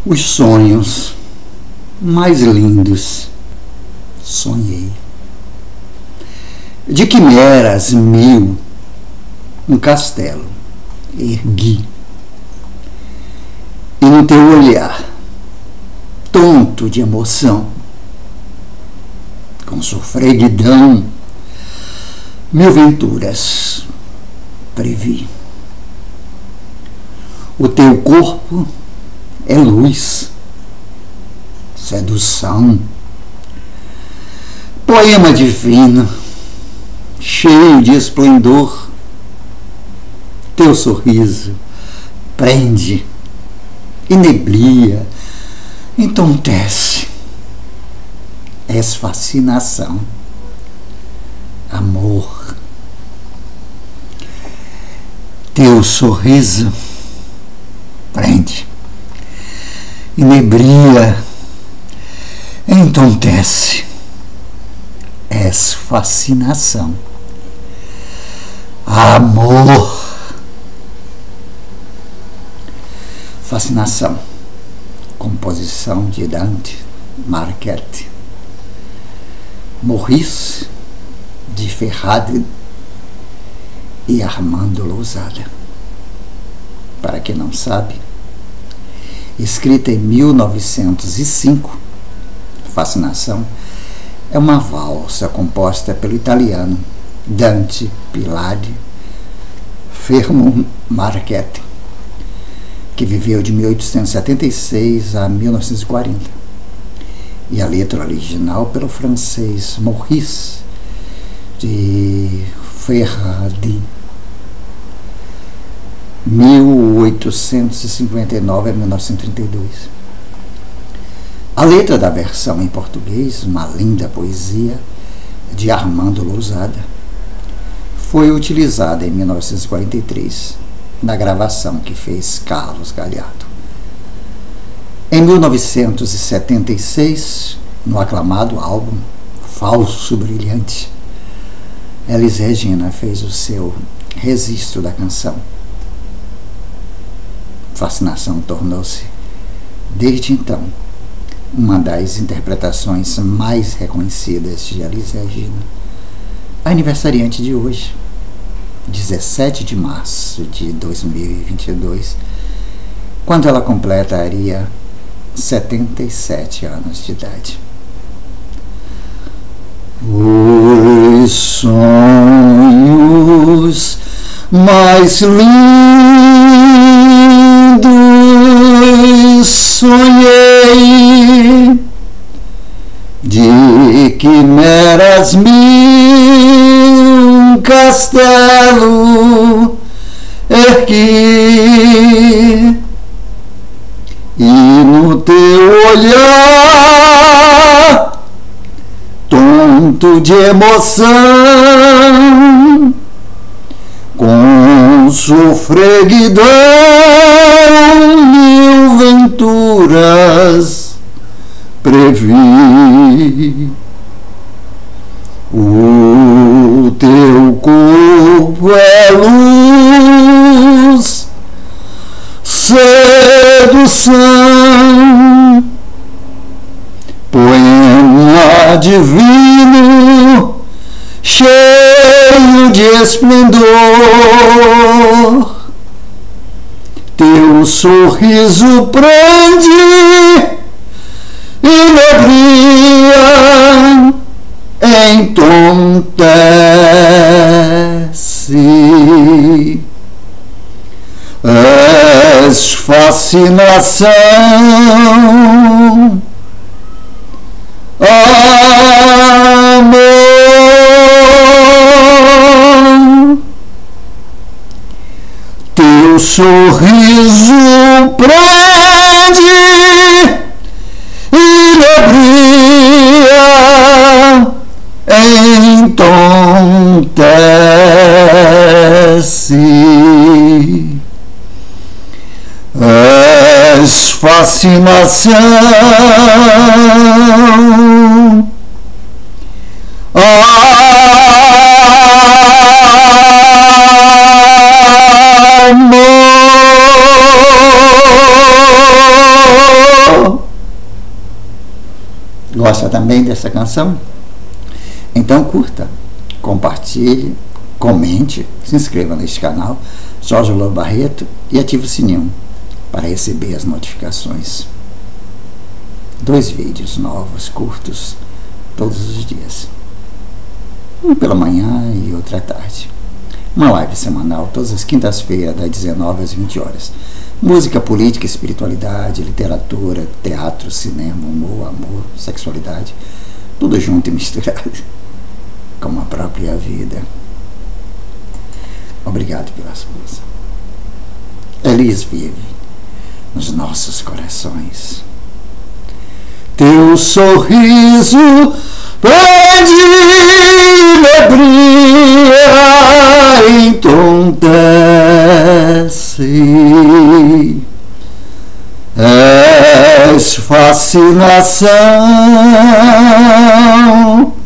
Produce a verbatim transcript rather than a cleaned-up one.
Os sonhos mais lindos sonhei. De quimeras mil, um castelo ergui. E no teu olhar, tonto de emoção, com sofreguidão, mil venturas previ. O teu corpo é luz, sedução, poema divino, cheio de esplendor. Teu sorriso prende, inebria, entontece. És fascinação, amor. Teu sorriso prende, inebria, entontece. És fascinação, amor. Fascinação, composição de Dante Marquette. Maurice de Ferrade e Armando Lousada. Para quem não sabe, escrita em mil novecentos e cinco, Fascinação é uma valsa composta pelo italiano Dante Pilade Fermo Marquette, que viveu de mil oitocentos e setenta e seis a mil novecentos e quarenta, e a letra original pelo francês Maurice de Ferrade, mil oitocentos e cinquenta e nove a mil novecentos e trinta e dois. A letra da versão em português, uma linda poesia de Armando Lousada, foi utilizada em mil novecentos e quarenta e três na gravação que fez Carlos Galhardo. Em mil novecentos e setenta e seis, no aclamado álbum Falso Brilhante, Elis Regina fez o seu registro da canção. Fascinação tornou-se, desde então, uma das interpretações mais reconhecidas de Elis Regina. Aniversariante de hoje, dezessete de março de dois mil e vinte e dois, quando ela completaria setenta e sete anos de idade. Os sonhos mais lindos sonhei, de quimeras mil, um castelo ergui, e no teu olhar, tonto de emoção, com sofreguidão, mil venturas previ. O teu corpo é luz, sedução, poema divino, cheio de esplendor. Teu sorriso prende, inebria, entontece. És fascinação, amor. Teu sorriso prende, inebria, entontece. És fascinação, amor. Gosta também dessa canção? Então curta, compartilhe, comente, se inscreva neste canal, Jorge Lobo Barreto, e ative o sininho para receber as notificações. Dois vídeos novos, curtos, todos os dias. Um pela manhã e outro à tarde. Uma live semanal, todas as quintas-feiras, das dezenove às vinte horas. Música, política, espiritualidade, literatura, teatro, cinema, humor, amor, sexualidade. Tudo junto e misturado, como a própria vida. Obrigado pela força. Elis vive nos nossos corações. Teu sorriso pede alegria, entontece. És fascinação